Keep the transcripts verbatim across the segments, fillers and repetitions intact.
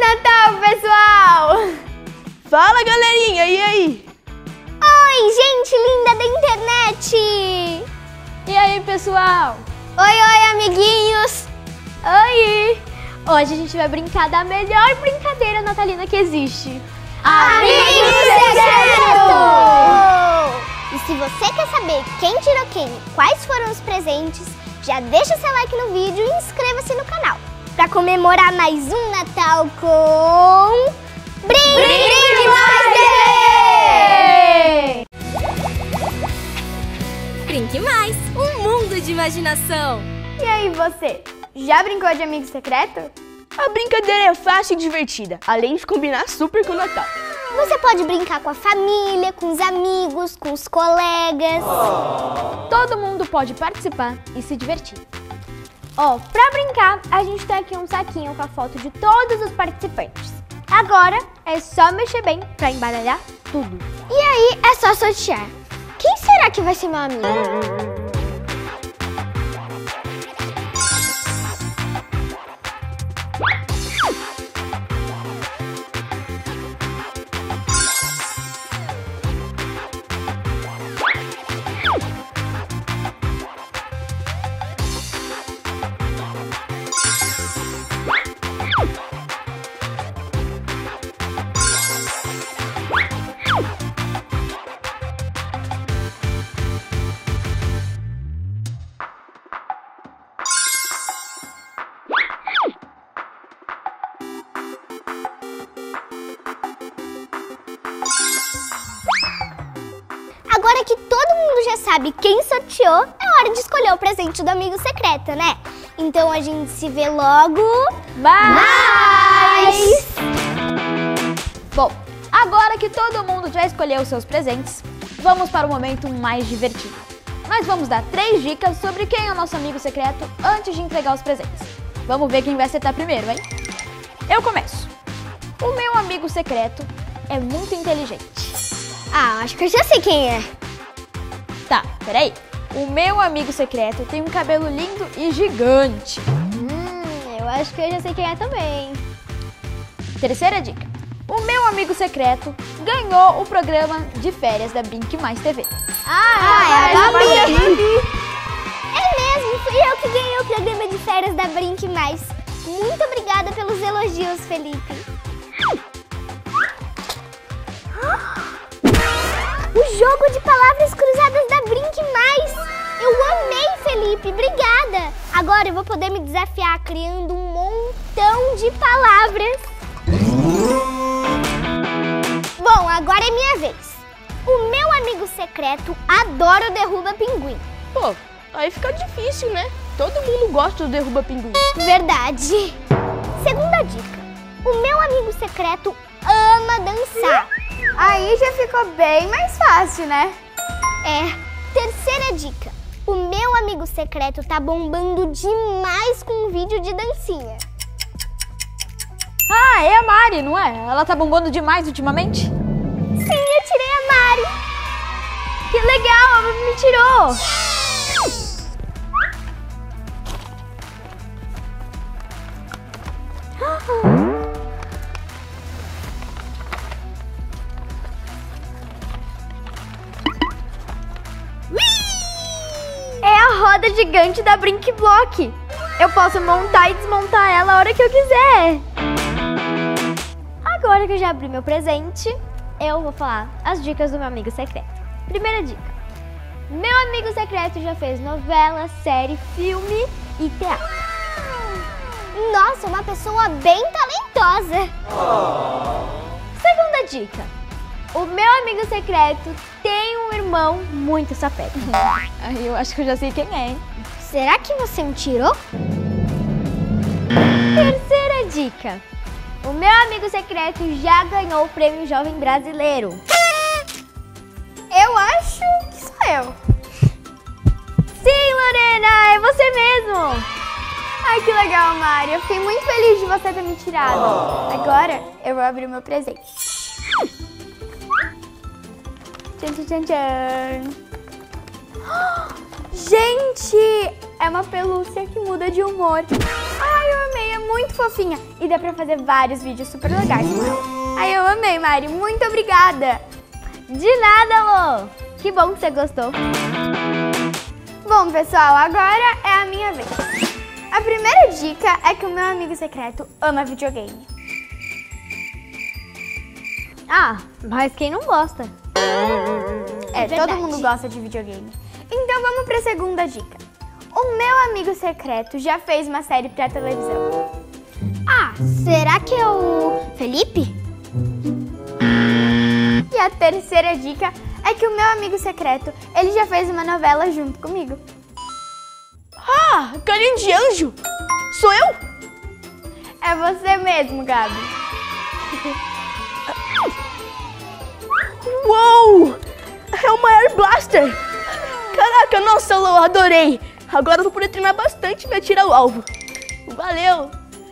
Natal, pessoal! Fala, galerinha, e aí? Oi, gente linda da internet! E aí, pessoal? Oi, oi, amiguinhos! Oi! Hoje a gente vai brincar da melhor brincadeira natalina que existe. Amigo Secreto! E se você quer saber quem tirou quem e quais foram os presentes, já deixa seu like no vídeo e inscreva-se no canal para comemorar mais um Natal com... Brinque Mais T V! Brinque Mais, um mundo de imaginação! E aí, você? Já brincou de amigo secreto? A brincadeira é fácil e divertida, além de combinar super com o Natal. Você pode brincar com a família, com os amigos, com os colegas. Todo mundo pode participar e se divertir. Ó, pra brincar, a gente tem aqui um saquinho com a foto de todos os participantes. Agora é só mexer bem pra embaralhar tudo. E aí é só sortear. Quem será que vai ser meu amigo? Agora que todo mundo já sabe quem sorteou, é hora de escolher o presente do amigo secreto, né? Então a gente se vê logo mais! Bom, agora que todo mundo já escolheu os seus presentes, vamos para o momento mais divertido. Nós vamos dar três dicas sobre quem é o nosso amigo secreto antes de entregar os presentes. Vamos ver quem vai acertar primeiro, hein? Eu começo. O meu amigo secreto é muito inteligente. Ah, acho que eu já sei quem é. Tá, peraí. O meu amigo secreto tem um cabelo lindo e gigante. Hum, eu acho que eu já sei quem é também. Terceira dica. O meu amigo secreto ganhou o programa de férias da Brinque Mais T V. Ah, é a Gabi! É mesmo, fui eu que ganhei o programa de férias da Brinque Mais. Muito obrigada pelos elogios, Felipe. O jogo de palavras cruzadas da Brinque Mais! Eu amei, Felipe! Obrigada! Agora eu vou poder me desafiar criando um montão de palavras. Bom, agora é minha vez. O meu amigo secreto adora o Derruba Pinguim. Pô, aí fica difícil, né? Todo mundo gosta do Derruba Pinguim. Verdade. Segunda dica. O meu amigo secreto ama dançar. Aí já ficou bem mais fácil, né? É. Terceira dica. O meu amigo secreto tá bombando demais com um vídeo de dancinha. Ah, é a Mari, não é? Ela tá bombando demais ultimamente? Sim, eu tirei a Mari. Que legal, ela me tirou. É a roda gigante da Brinque Block. Eu posso montar e desmontar ela a hora que eu quiser. Agora que eu já abri meu presente, eu vou falar as dicas do meu amigo secreto. Primeira dica. Meu amigo secreto já fez novela, série, filme e teatro. Nossa, uma pessoa bem talentosa. Segunda dica. O meu amigo secreto tem um irmão muito sapeca. Aí eu acho que eu já sei quem é, hein? Será que você me tirou? Terceira dica. O meu amigo secreto já ganhou o prêmio Jovem Brasileiro. Eu acho que sou eu. Sim, Lorena, é você mesmo. Ai, que legal, Mari. Eu fiquei muito feliz de você ter me tirado. Agora eu vou abrir o meu presente. Tchan, tchan, tchan. Gente, é uma pelúcia que muda de humor. Ai, eu amei, é muito fofinha e dá pra fazer vários vídeos super legais com ela. Ai, eu amei, Mari. Muito obrigada. De nada, Lô. Que bom que você gostou. Bom, pessoal, agora é a minha vez. A primeira dica é que o meu amigo secreto ama videogame. Ah, mas quem não gosta? É, verdade. todo mundo gosta de videogame. Então vamos pra segunda dica. O meu amigo secreto já fez uma série pra televisão. Ah, será que é o Felipe? E a terceira dica é que o meu amigo secreto, ele já fez uma novela junto comigo. Ah, carinha de anjo. Sou eu? É você mesmo, Gabi. Uou! É uma Air Blaster! Caraca, nossa, Lô, adorei! Agora eu vou poder treinar bastante pra atirar o alvo. Valeu!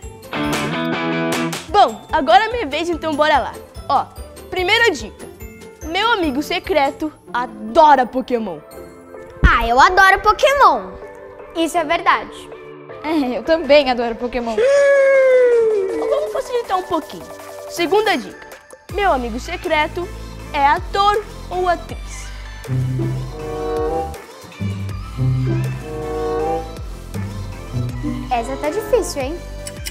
Bom, agora é minha vez, então bora lá. Ó, primeira dica. Meu amigo secreto adora Pokémon. Ah, eu adoro Pokémon. Isso é verdade. É, eu também adoro Pokémon. Vamos facilitar um pouquinho. Segunda dica. Meu amigo secreto é ator ou atriz. Essa tá difícil, hein?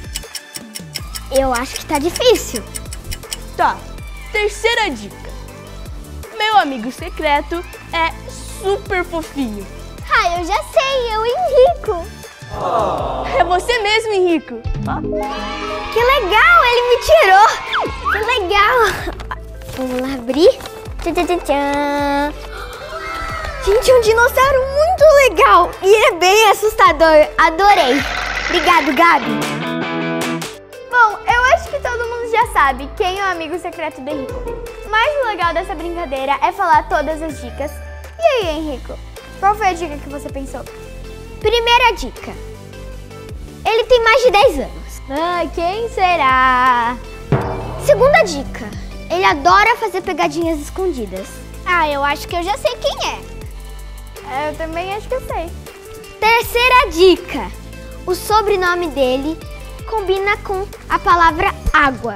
Eu acho que tá difícil. Tá, terceira dica. Meu amigo secreto é super fofinho. Ah, eu já sei, eu Henrico. É você mesmo, Henrico. Que legal, ele me tirou. Que legal. Vamos lá abrir. Tchan, tchan, tchan, tchan. Gente, é um dinossauro muito legal. E ele é bem assustador. Adorei. Obrigado, Gabi. Bom, eu acho que todo mundo já sabe quem é o amigo secreto do Henrico. Mas o legal dessa brincadeira é falar todas as dicas. E aí, Henrico? Qual foi a dica que você pensou? Primeira dica. Ele tem mais de dez anos. Ai, quem será? Segunda dica. Ele adora fazer pegadinhas escondidas. Ah, eu acho que eu já sei quem é. Eu também acho que eu sei. Terceira dica. O sobrenome dele combina com a palavra água.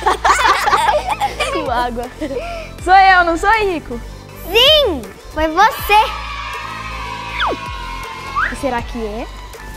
Com água. Sou eu, não sou, Henrico? Sim, foi você. Será que é?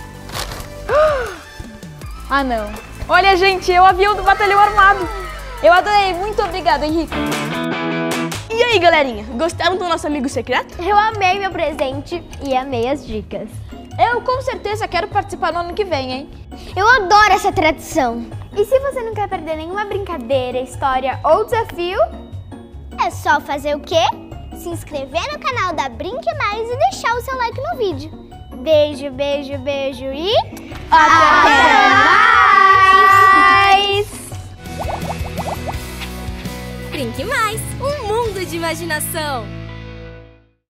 Ah, não. Olha, gente, é o avião do batalhão armado. Eu adorei. Muito obrigada, Henrico. E aí, galerinha? Gostaram do nosso amigo secreto? Eu amei meu presente e amei as dicas. Eu com certeza quero participar no ano que vem, hein? Eu adoro essa tradição. E se você não quer perder nenhuma brincadeira, história ou desafio, É só fazer o quê? Se inscrever no canal da Brinque Mais e deixar o seu like no vídeo. Beijo, beijo, beijo e... até mais! Brinque Mais, um mundo de imaginação.